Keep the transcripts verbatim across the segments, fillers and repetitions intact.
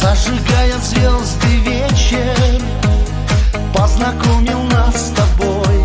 Зажигая звезды вечер, познакомил нас с тобой.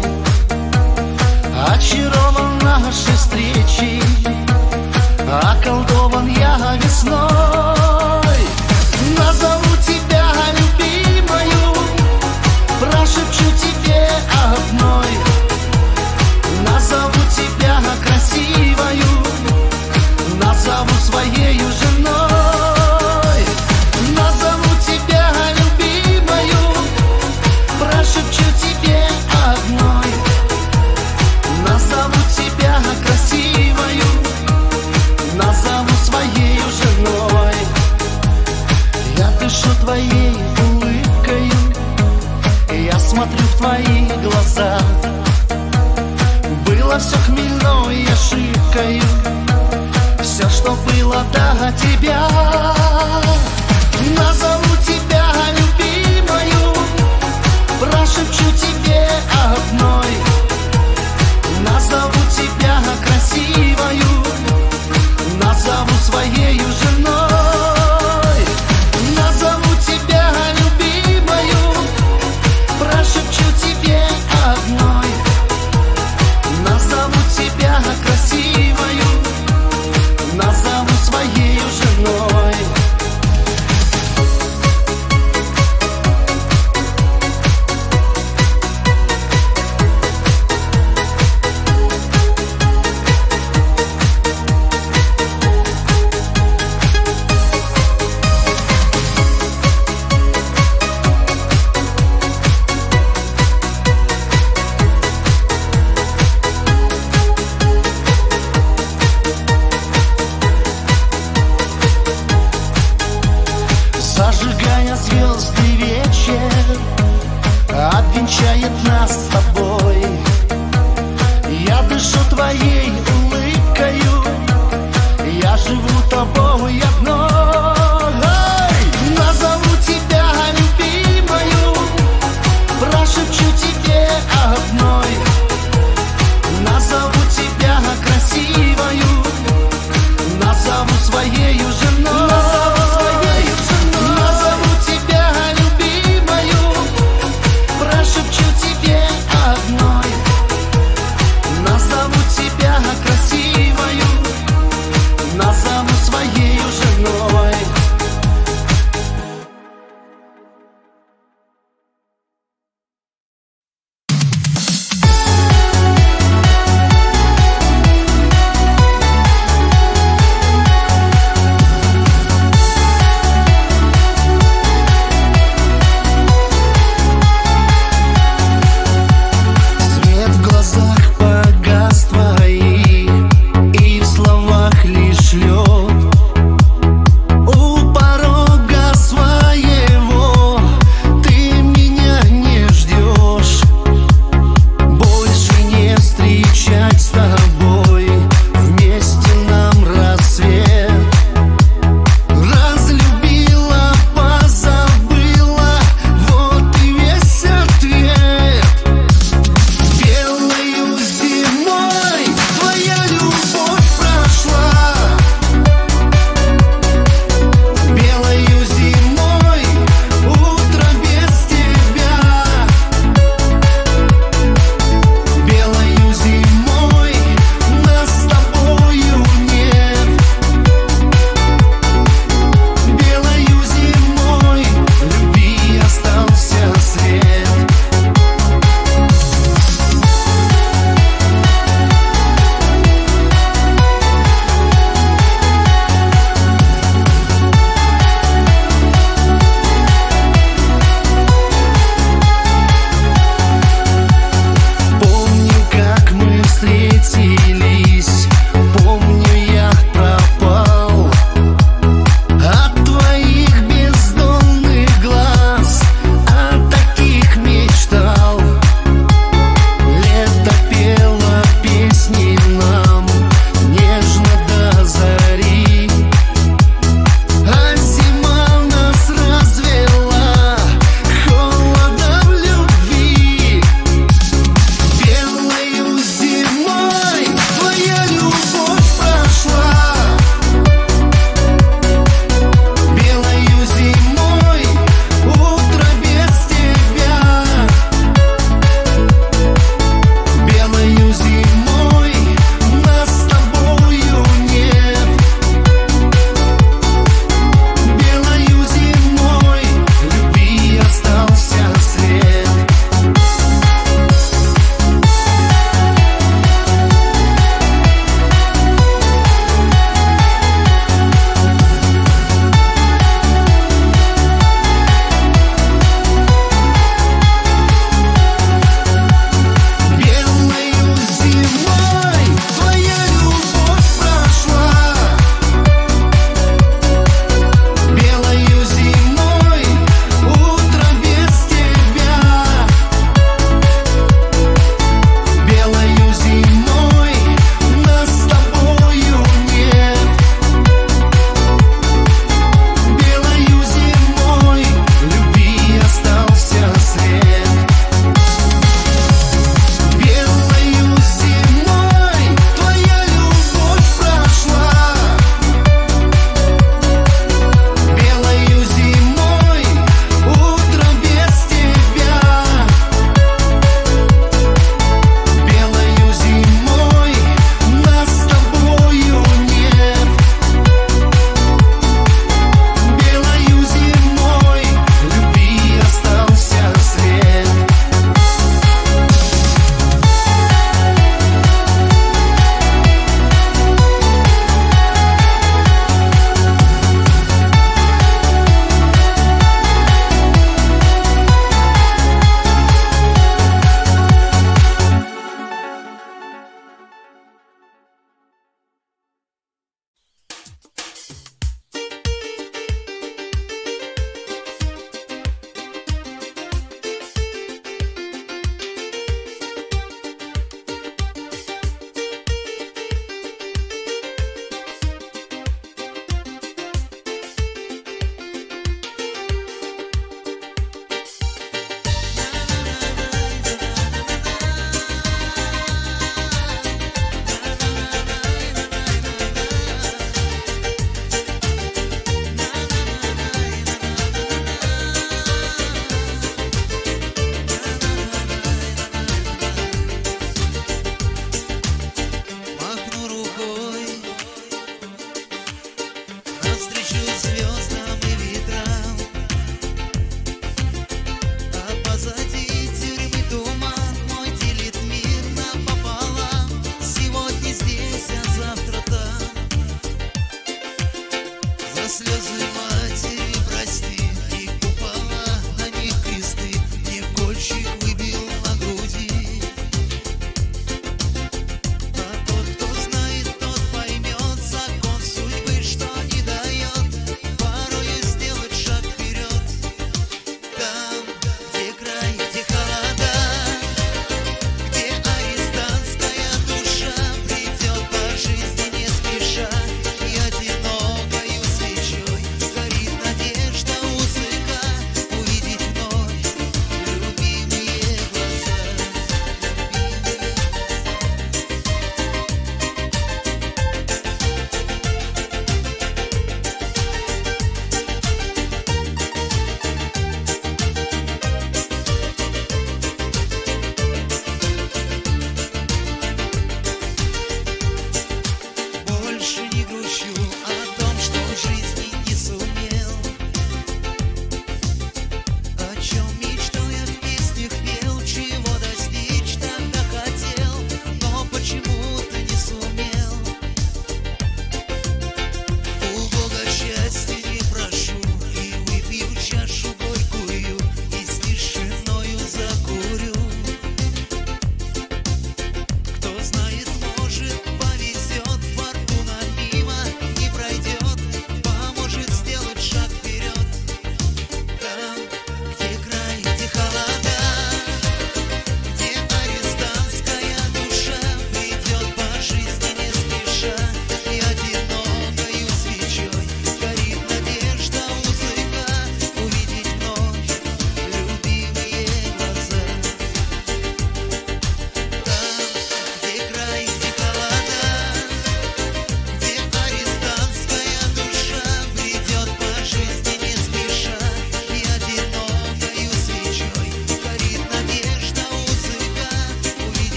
Очарован нашей встречи, околдован я весной. Назову тебя любимою, прошепчу тебе одной. Назову тебя красивою, назову своею женой. Назову тебя любимою, прошепчу тебе одной. Назову тебя красивою, назову своею женой. Я дышу твоей улыбкою, я смотрю в твои глаза. Было все хмельной ошибкою, все, что было до тебя. Назову тебя любимою, прошепчу тебе одной. Назову тебя красивою, назову своею женой. Назову тебя любимою, прошепчу тебе одной. Назову тебя красивою, назову своею женой. Зажигая звезды вечер, обвенчает нас с тобой. Я дышу твоей улыбкою, я живу тобой одной. Назову тебя любимою, прошепчу тебе одной. Назову тебя красивою, назову своею женой. Красивою, назову своею женой.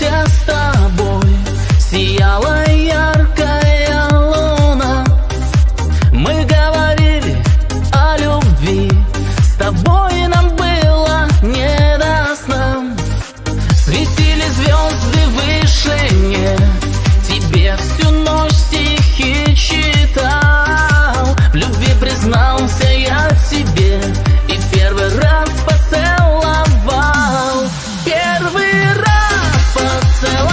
только с тобой сияла яркая луна. Мы говорили о любви, с тобой нам было не до сна. Светили звезды в вышине, тебе всю ночь стихи читал. В любви признался я тебе и первый раз поцеловал. Первый раз поцеловал.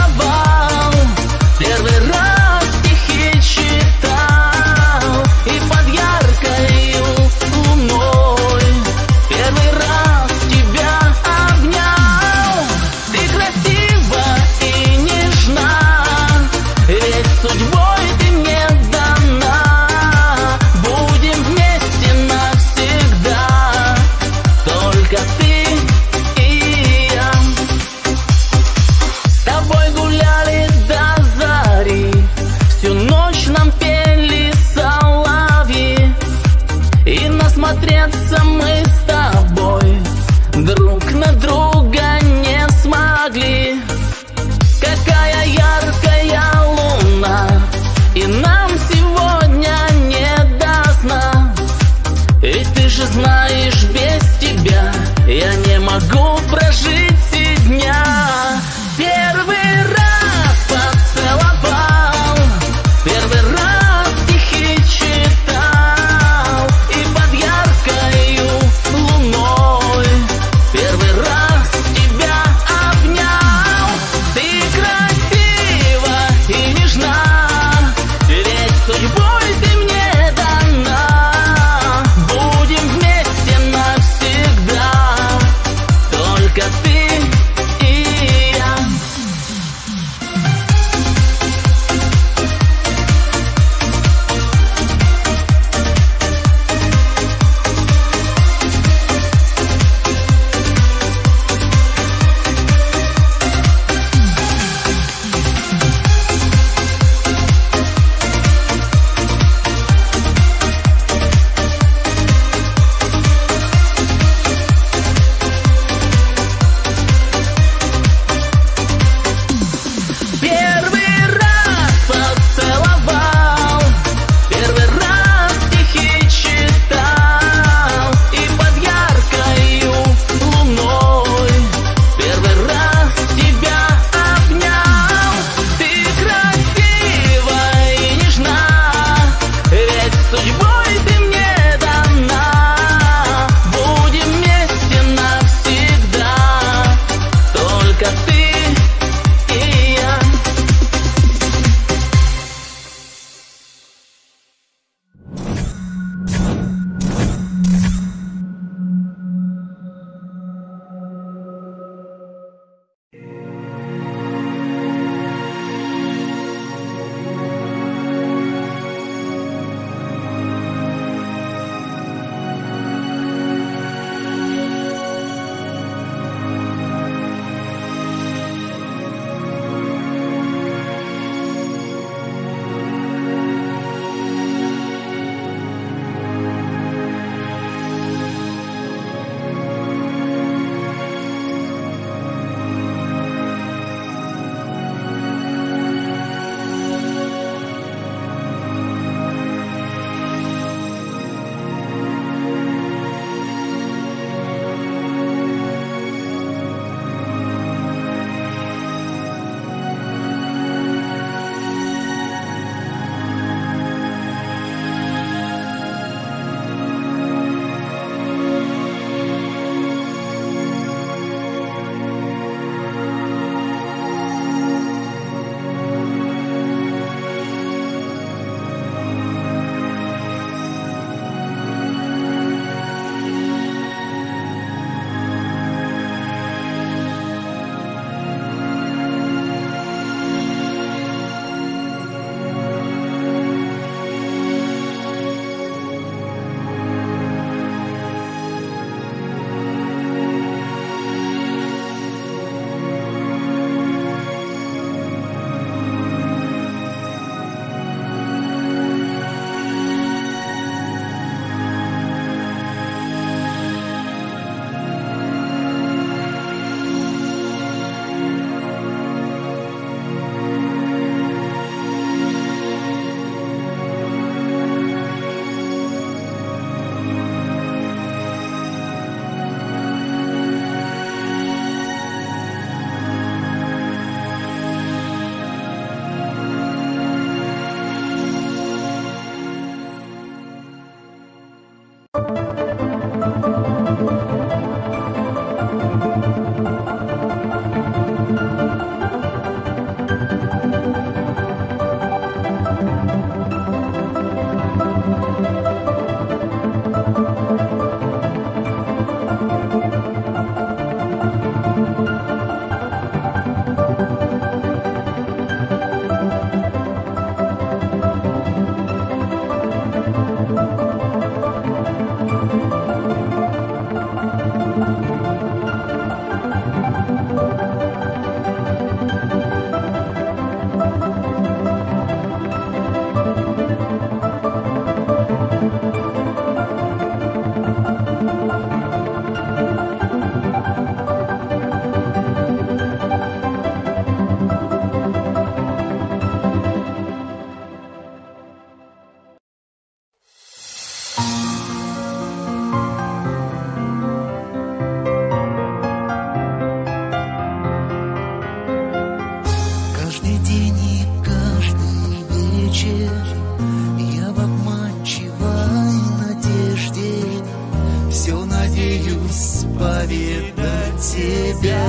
тебя.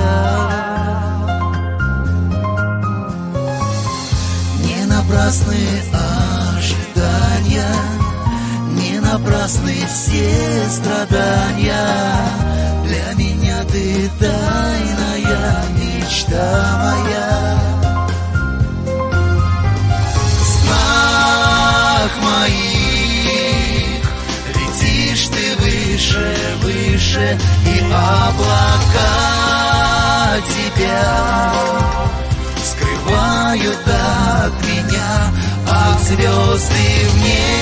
Не напрасны ожидания, не напрасны все страдания. Для меня ты тайная мечта моя. В снах моих летишь ты выше, выше, и облака тебя скрывают от меня, а звезды в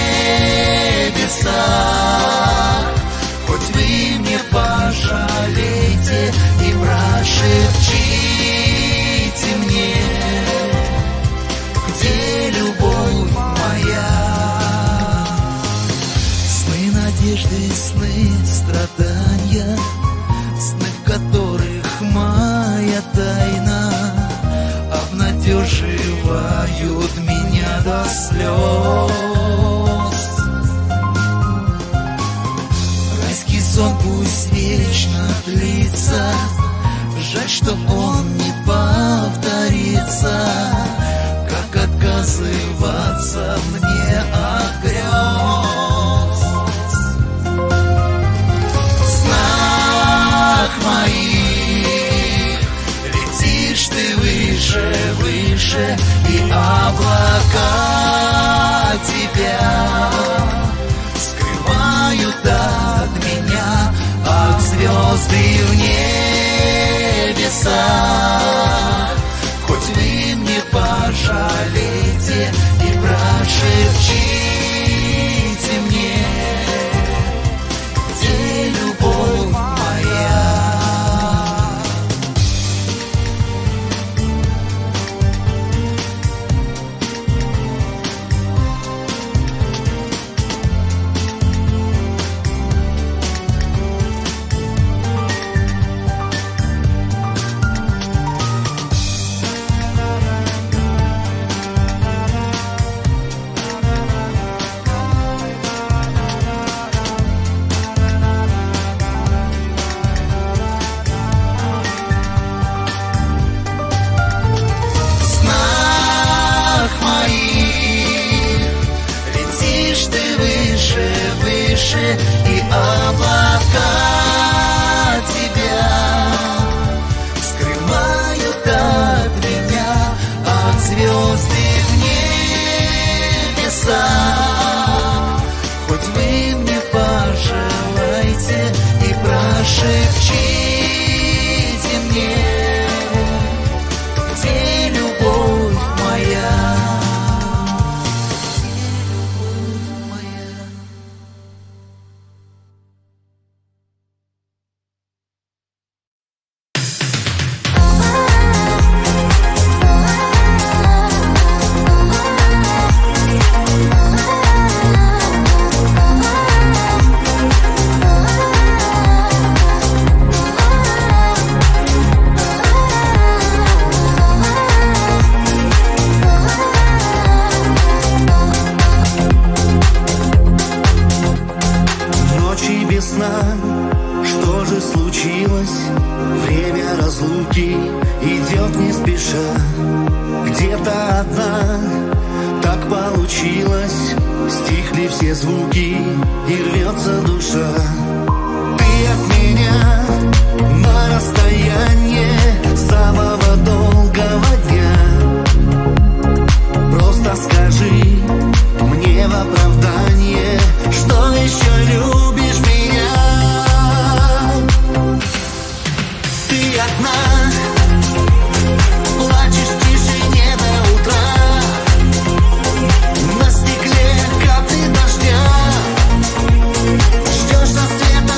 небесах. Хоть вы мне пожалейте и прошепчите мне, где любовь моя. Сны надежды, сны страдания, сны, в которых моя тайна обнадеживают меня до слез. Райский сон пусть вечно длится, жаль, что он не повторится. Как отказываться мне от грез? В снах моих летишь ты выше, выше, и облака тебя скрывают от меня, как звезды в небесах. Хоть вы мне пожалейте и прошепчите мне, где любовь моя. И облака тебя скрывают от меня, от звезды в небесах. Хоть вы мне пожелайте и прошепчите мне, где любовь моя. Что же случилось? Время разлуки идет не спеша. Где-то одна, так получилось. Стихли все звуки и рвется душа. Ты от меня на расстояние самого долгого дня. Просто скажи мне в оправдание, что еще любишь меня. Ты одна, плачешь в тишине до утра, на стекле капли дождя, ждешь рассвета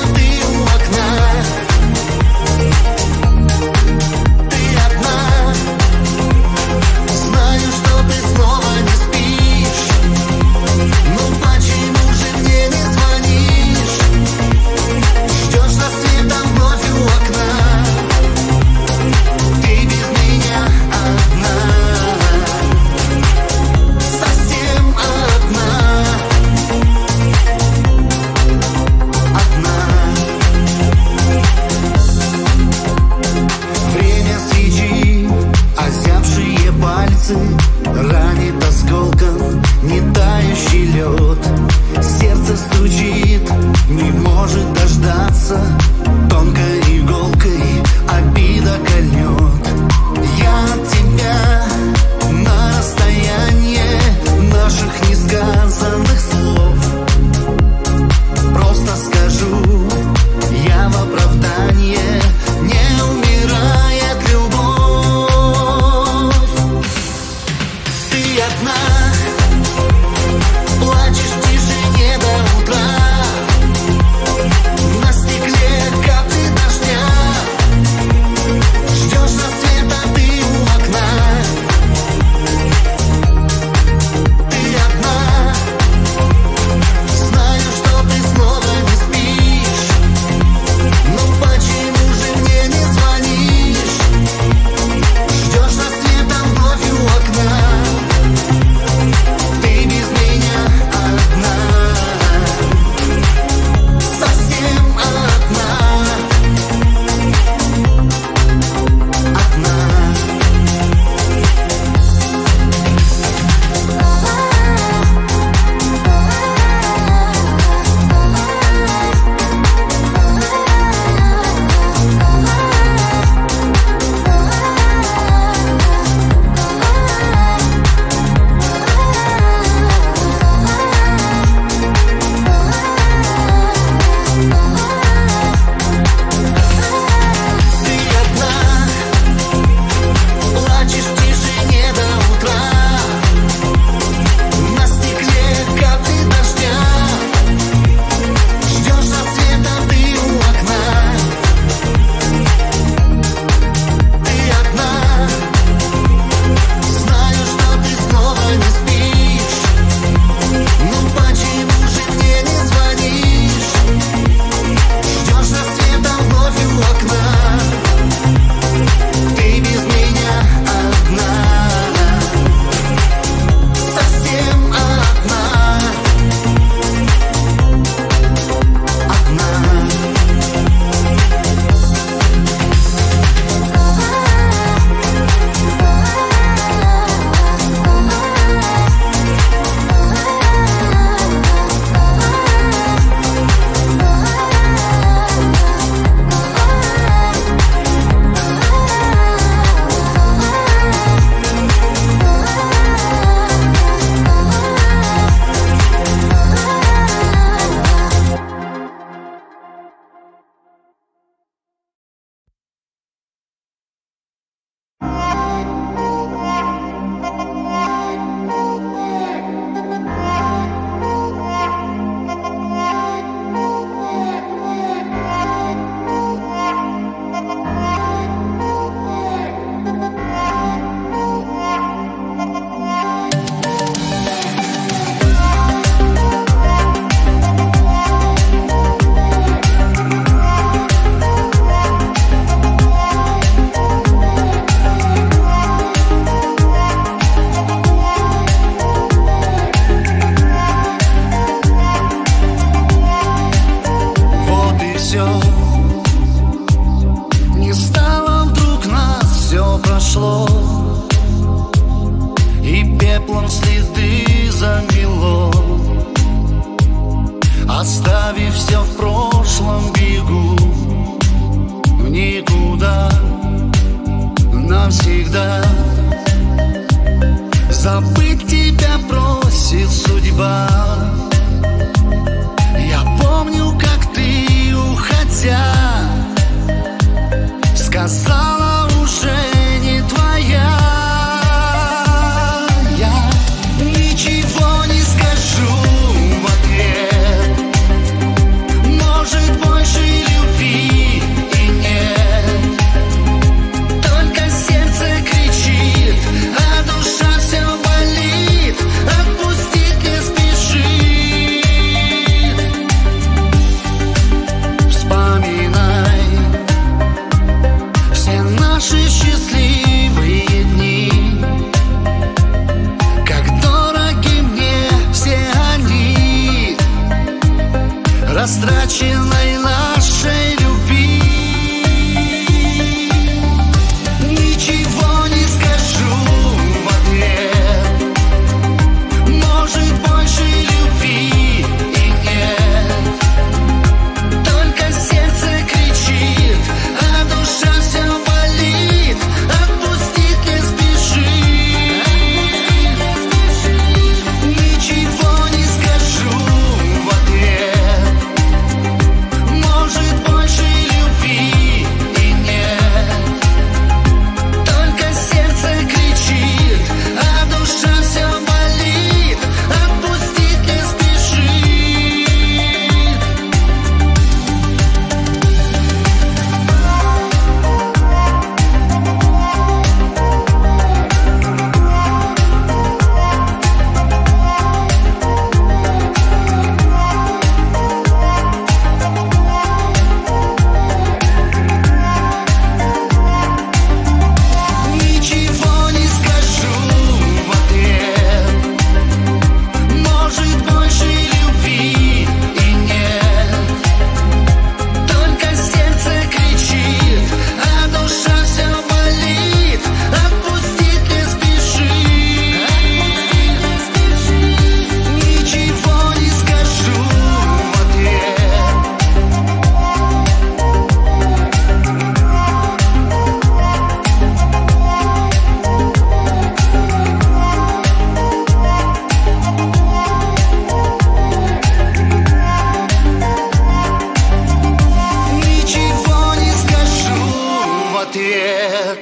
Оставив все в прошлом, бегу в никуда навсегда. Забыть тебя просит судьба. Я помню, как ты, уходя, сказала: уже не твоя. Я ничего не скажу в ответ. Может, больше любви и нет. Только сердце кричит, а душа все болит. Отпустить не спешит. Вспоминай все наши счастливые дни, как дороги мне все они, растраченной нашей любви. Ничего не скажу в ответ. Может, больше любви и нет. Только сердце кричит, а душа все болит. Отпустить не спешит. Ничего не скажу в ответ. Может, больше любви и нет. Только сердце кричит, а душа все болит. Отпустить не спешит. Ничего не скажу в ответ. Может, больше любви и нет. Только сердце кричит, а душа все болит. Отпустить не спешит. Ничего не скажу в ответ. Ничего не скажу в ответ.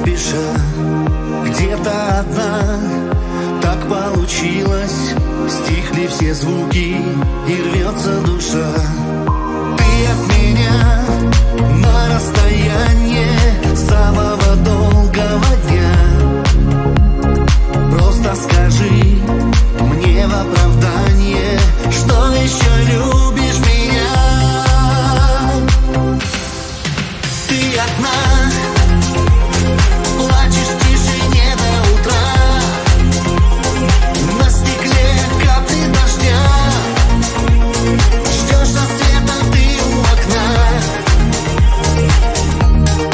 спеша, где-то одна. Так получилось, стихли все звуки и рвется душа. Ты от меня на расстояние самого долгого дня. Просто скажи мне в оправдание, что еще любишь меня. Ты одна, плачешь в тишине до утра. На стекле капли дождя, ждешь рассвета ты у окна.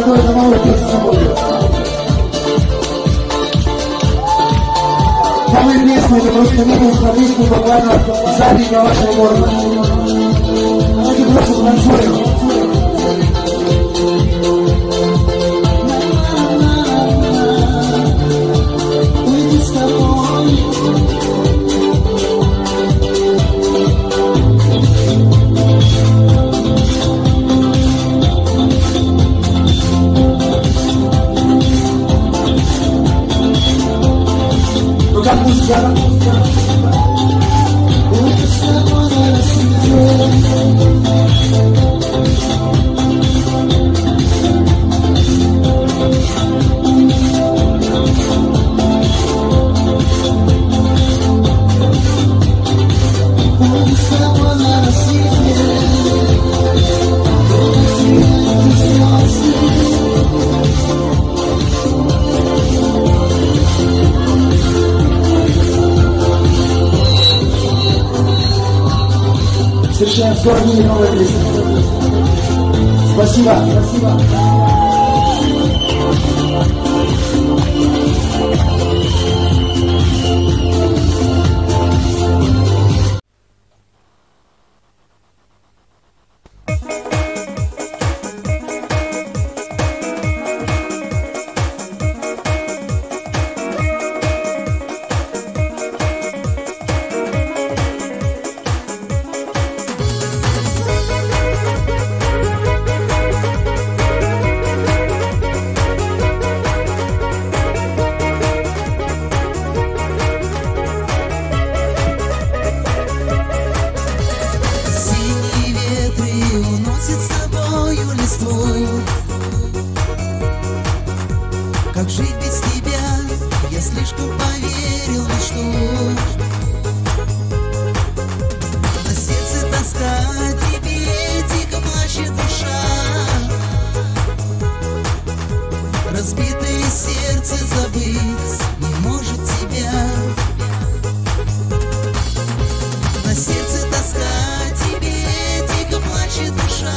молодой домовой песня будет. Новые песни, это просто минус на песню буквально сзади для вашего города. Давайте просто танцуем. Встречаем в городе новая песня. Спасибо. Спасибо. Как жить без тебя? Я слишком поверил в мечту. На сердце тоска о тебе, дико плачет душа. Разбитое сердце забыть не может тебя. На сердце тоска о тебе, дико плачет душа.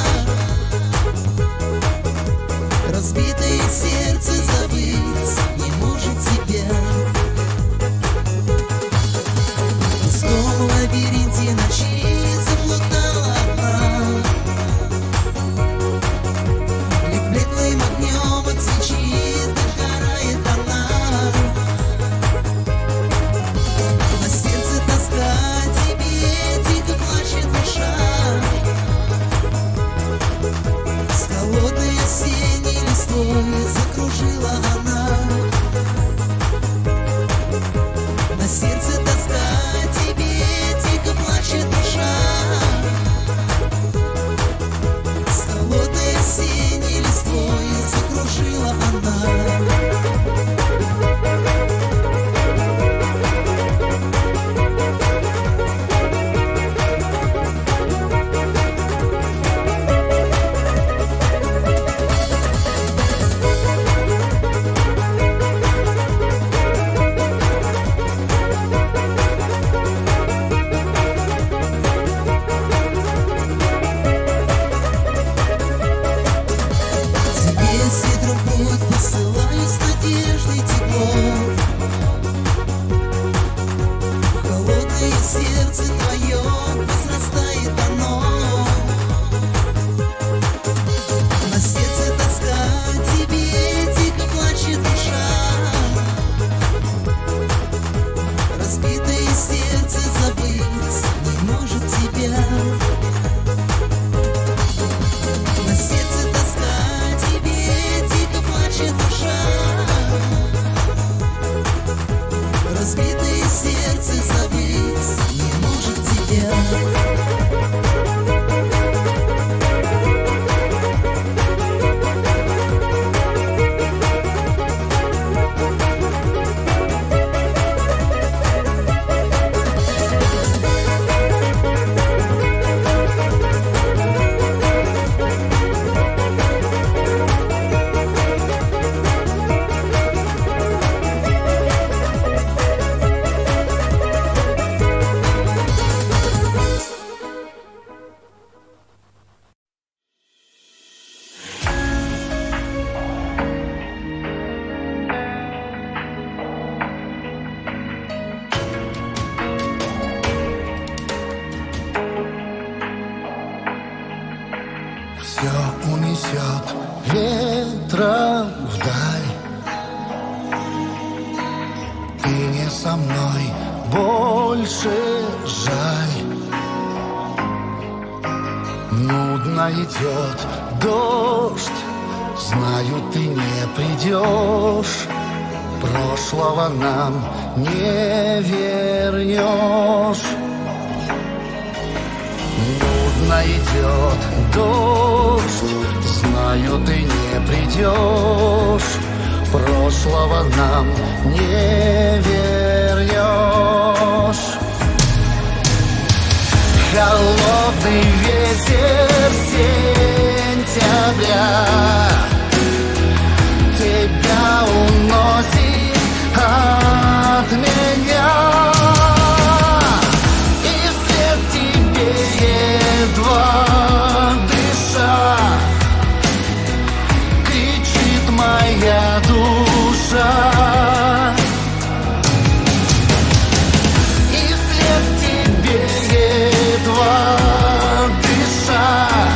Разбитое сердце забыть не может тебя. В пустом лабиринте ночи заплутала одна. Лишь блеклым огнем от свечи догорает она. На сердце тоска о тебе, дико плачет душа. С холодной осенней листвой закружила она. На сердце тоска о тебе, дико плачет душа. С холодной осенней листвой закружила она. Сердце твое возрастает оно. На сердце тоска о тебе, дико плачет душа. Разбитое сердце забыть не может тебя. На сердце тоска о тебе, дико плачет душа. мира вдаль. Ты не со мной, больше жаль. Нудно идет дождь, знаю, ты не придешь. Прошлого нам не вернешь. Нудно идет дождь, знаю, ты не придешь. Прошлого нам не вернешь. Холодный ветер сентября тебя уносит от меня, и вслед тебе едва дыша кричит моя душа. И вслед тебе едва дыша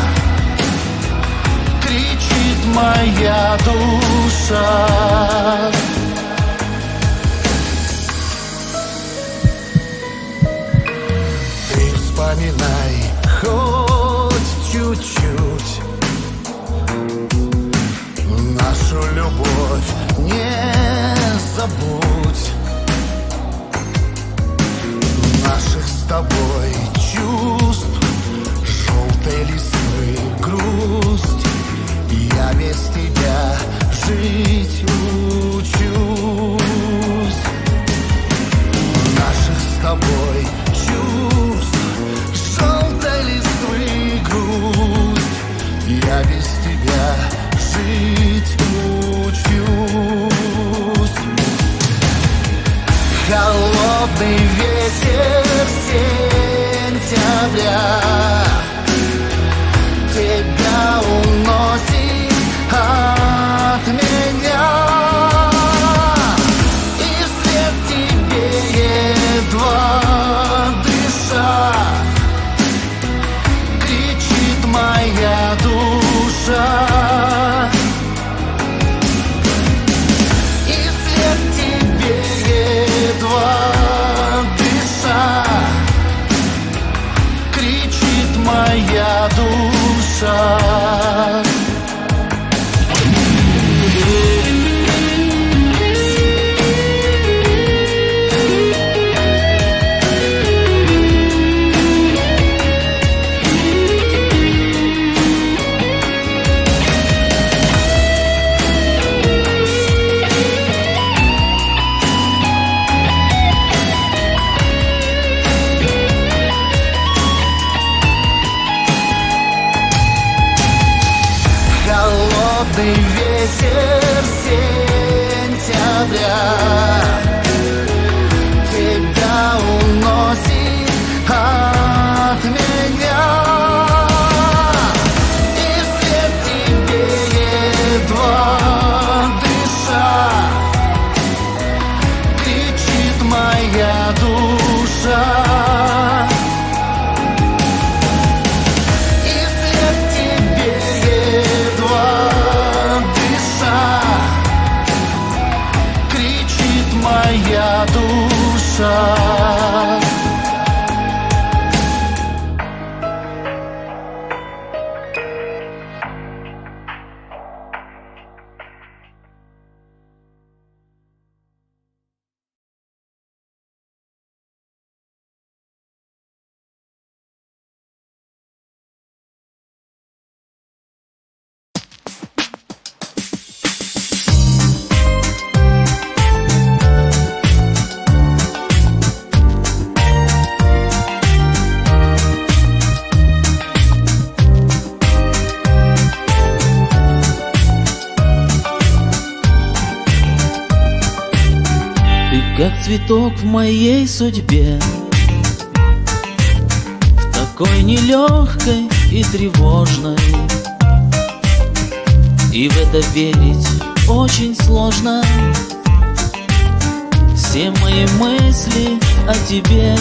кричит моя душа. Ты вспоминай хоть чуть-чуть нашу любовь, не забудь наших с тобой чувств, желтой листвы грусть. Я без тебя жить учусь. Наших с тобой чувств, желтой листвы грусть. Я без тебя жить учусь. Холодный ветер сентября тебя уносит от меня, и вслед тебе едва дыша кричит моя душа. И вслед тебе едва дыша кричит моя душа. Холодный ветер сентября тебя уносит от меня, и вслед тебе едва дыша кричит моя душа. Моя душа. Как цветок в моей судьбе, в такой нелегкой и тревожной, и в это верить очень сложно. Все мои мысли о тебе,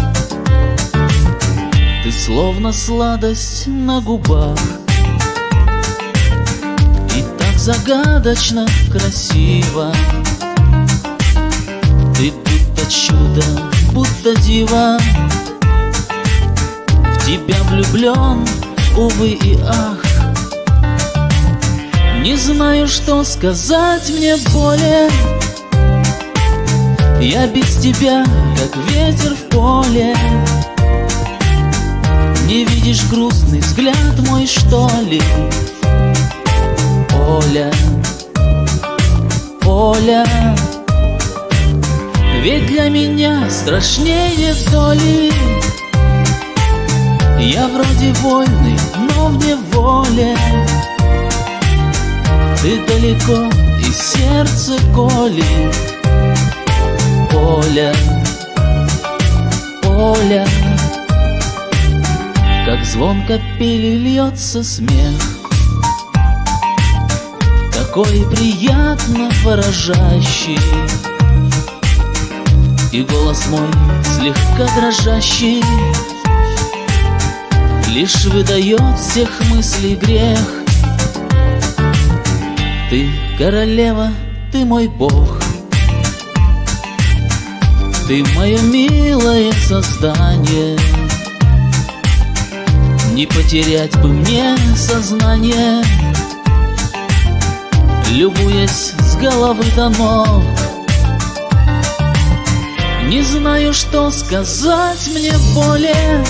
ты словно сладость на губах, и так загадочно красиво. Ты будто чудо, будто дива. В тебя влюблен, увы и ах. Не знаю, что сказать мне более. Я без тебя, как ветер в поле. Не видишь грустный взгляд мой, что ли? Оля, Оля, ведь для меня страшнее доли. Я вроде вольный, но в неволе. Ты далеко, и сердце колет. Оля, Оля, как звон капели льется смех, такой приятно выражающий, и голос мой слегка дрожащий лишь выдает всех мыслей грех. Ты королева, ты мой бог, ты мое милое создание. Не потерять бы мне сознание, любуясь с головы до ног. Не знаю, что сказать мне более.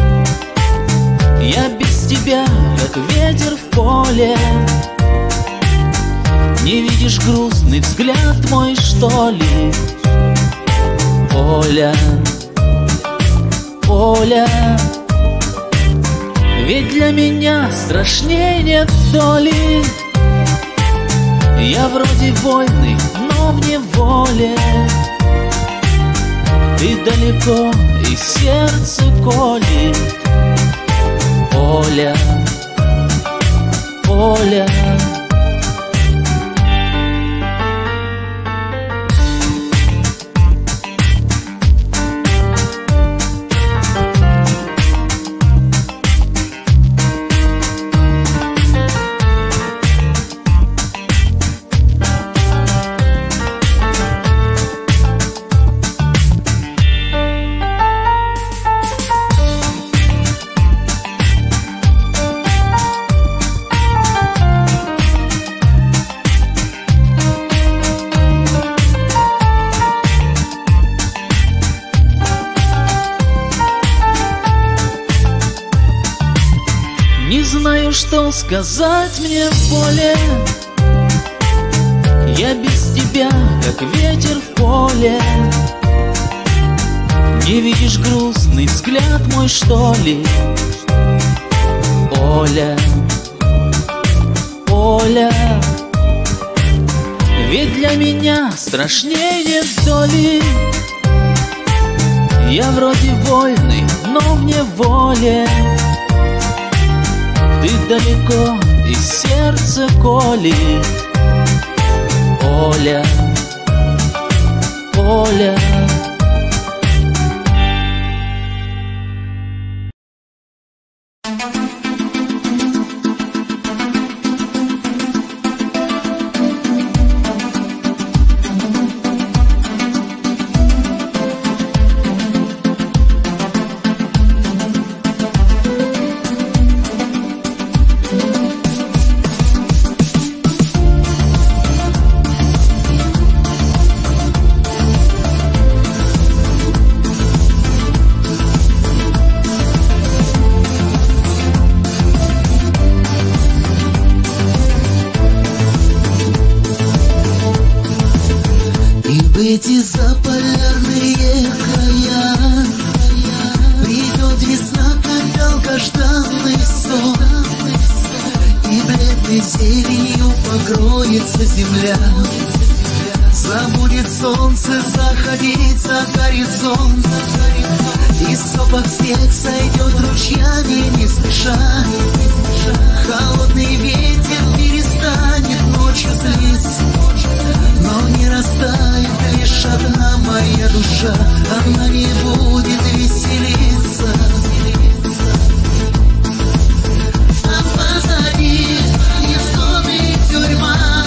Я без тебя, как ветер в поле. Не видишь грустный взгляд мой, что ли? Оля, Оля, ведь для меня страшнее нет доли. Я вроде вольный, но в неволе. Ты далеко, и сердце колет. Оля, Оля, что сказать мне более. Я без тебя, как ветер в поле. Не видишь грустный взгляд мой, что ли? Оля, Оля, ведь для меня страшнее нет доли. Я вроде вольный, но в неволе. Ты далеко, и сердце колет. Оля, Оля. Эти заполярные края придет весна, как долгожданный сон, и бледной зеленью покроется земля. Забудет солнце заходить за горизонт, и сопок снег сойдет ручьями не спеша. Холодный ветер перестанет ночью злиться, но не растает лишь одна моя душа. Она не будет веселиться. А позади не сон и тюрьма,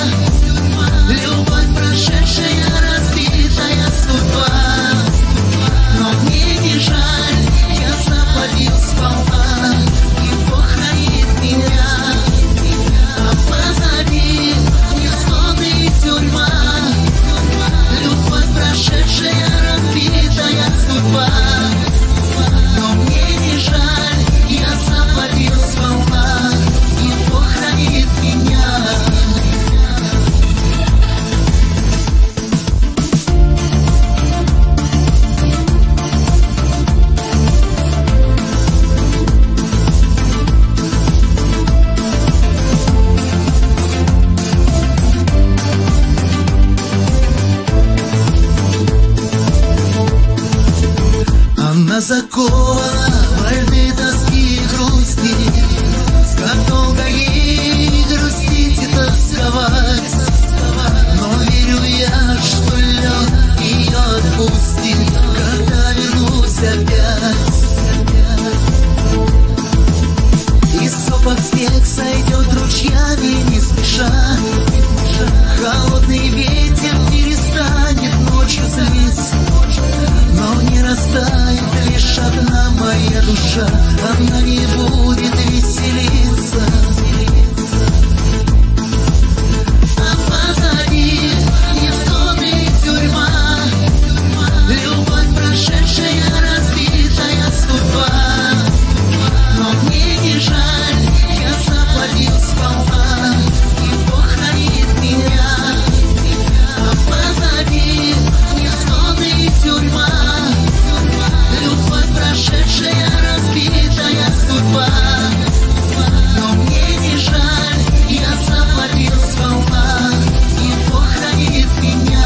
закована во льды тоски и грусти. Как долго ей грустить и тосковать, но верю я, что лед ее отпустит, когда вернусь опять. И сопок снег сойдет ручьями не спеша, холодный ветер перестанет ночью злить, но не растает лишь одна моя душа, она не будет веселиться. А позади невзгоды и тюрьма, любовь прошедшая, разбитая судьба. Но мне не жаль, я заплатил сполна, и Бог хранит меня. А позади невзгоды и тюрьма, любовь прошедшая, разбитая судьба. Но мне не жаль, я заплатил сполна, и Бог хранит меня.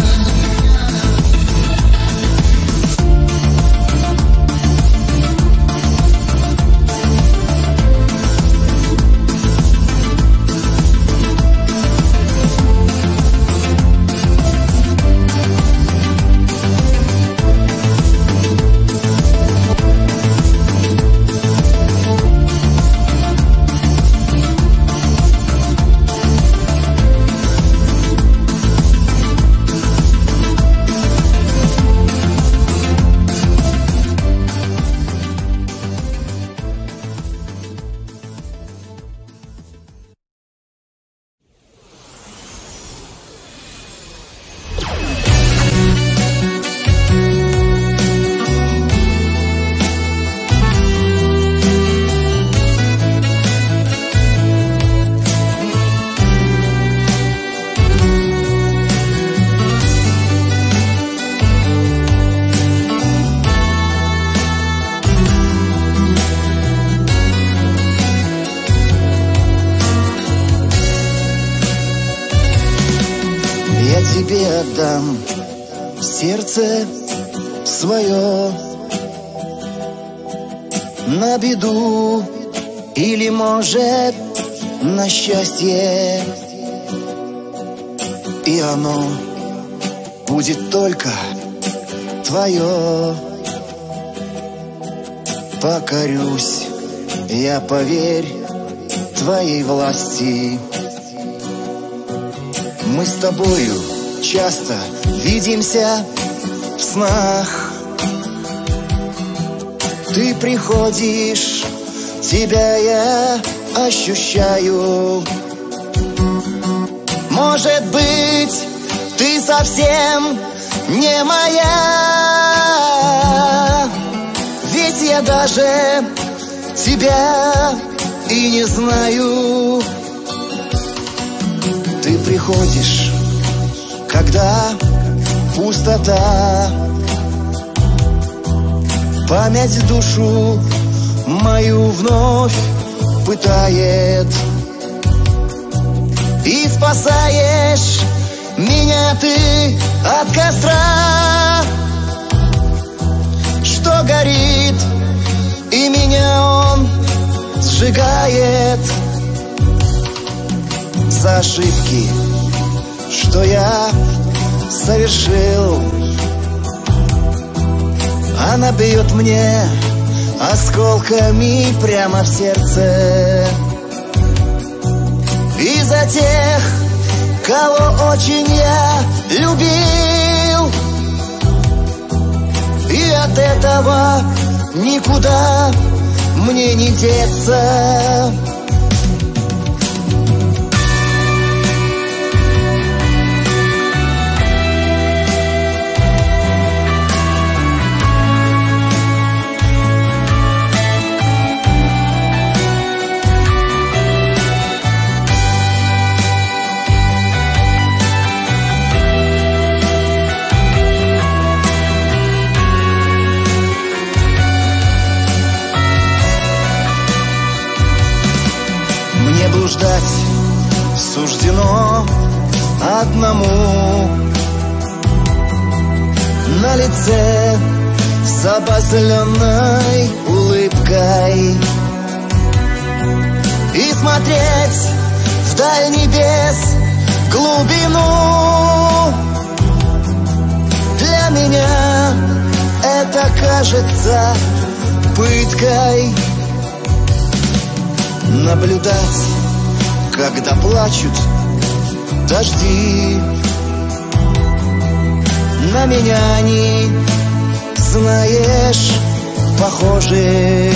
Тебе отдам сердце свое на беду или, может, на счастье, и оно будет только твое. Покорюсь я, поверь, твоей власти. Мы с тобою часто видимся в снах. Ты приходишь, тебя я ощущаю. Может быть, ты совсем не моя, ведь я даже тебя и не знаю. Ты приходишь, когда пустота память душу мою вновь пытает, и спасаешь меня ты от костра, что горит, и меня он сжигает. За ошибки, что я совершил, она бьет мне осколками прямо в сердце. И за тех, кого очень я любил, и от этого никуда мне не деться. Блуждать суждено одному, на лице с обозленной улыбкой и смотреть вдаль небес, в глубину. Для меня это кажется пыткой. Наблюдать, когда плачут дожди, на меня они, знаешь, похожи.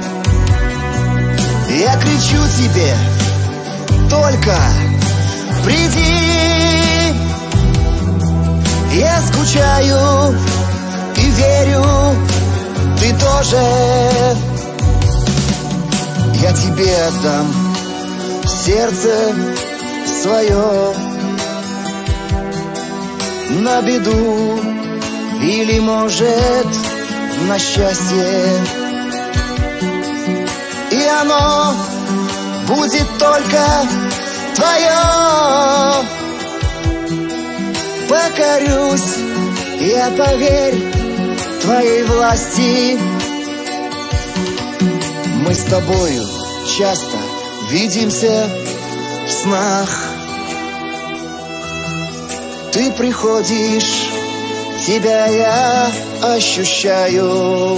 Я кричу тебе, только приди. Я скучаю и верю, ты тоже. Я тебе отдам сердце свое на беду или, может, на счастье. И оно будет только твое. Покорюсь я, поверь, твоей власти. Мы с тобою часто видимся в снах. Ты приходишь, тебя я ощущаю.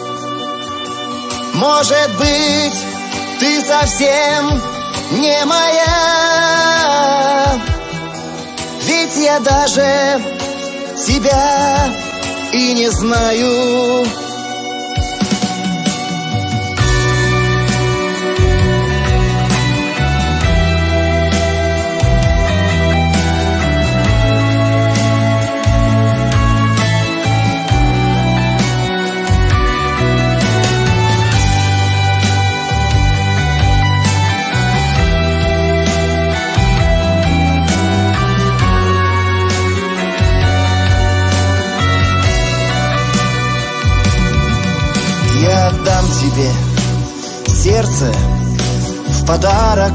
Может быть, ты совсем не моя, ведь я даже тебя и не знаю. Отдам тебе сердце в подарок,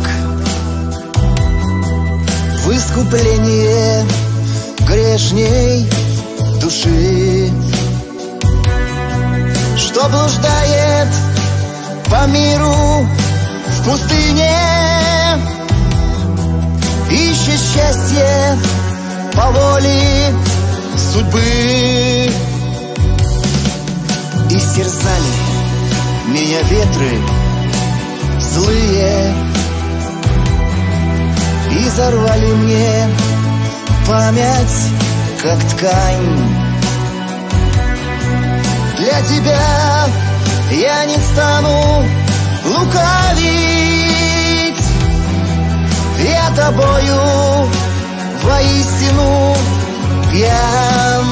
в искупление грешней души, что блуждает по миру в пустыне, ищет счастье по воле судьбы. Истерзали меня ветры злые, и зарвали мне память, как ткань. Для тебя я не стану лукавить, я тобою воистину пьян.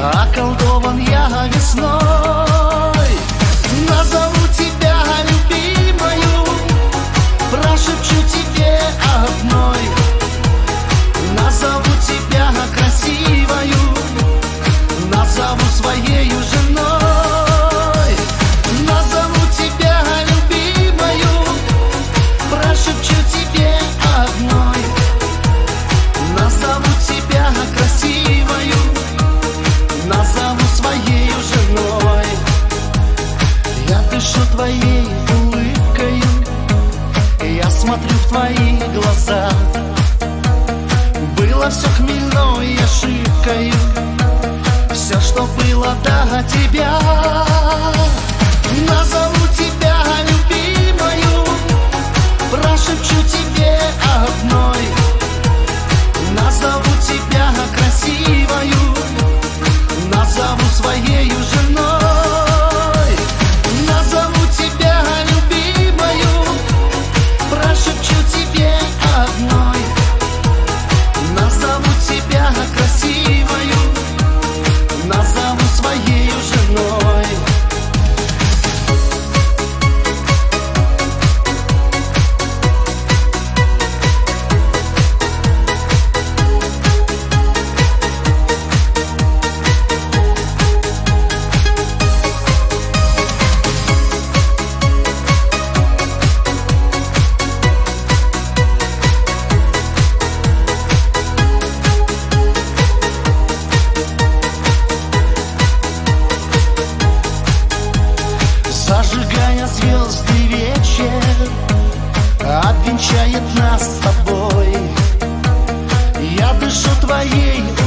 околдован я весной. Назову тебя любимою, прошепчу тебе одной. Назову тебя красивою, назову своею женой. Назову тебя любимою, прошепчу тебе одной. Назову тебя красивою, назову своею женой. Я дышу твоей улыбкою, я смотрю в твои глаза. Было все хмельной ошибкою, все, что было до тебя. Назову тебя любимою, прошепчу тебе одной. Назову тебя красивою, назову своею женой. Назову тебя любимою, прошепчу тебе одной. Назову тебя красивою, назову своею женой. Зажигая звезды вечер, обвенчает нас с тобой. Я дышу твоей